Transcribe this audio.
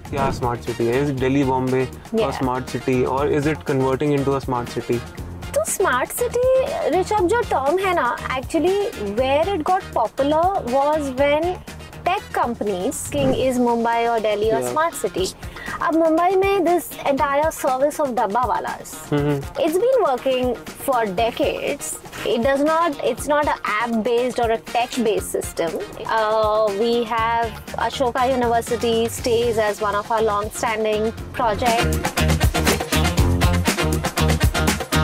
क्या smart city है? Is Delhi, Bombay a smart city, or is it converting into a smart city? तो smart city Rishabh जो term है ना, actually where it got popular was when tech companies king is Mumbai और दिल्ली और smart city. अब मुंबई में this entire service of dabbawalas, it's been working for decades. It's not an app based or a tech based system. We have Ashoka University stays as one of our long standing projects.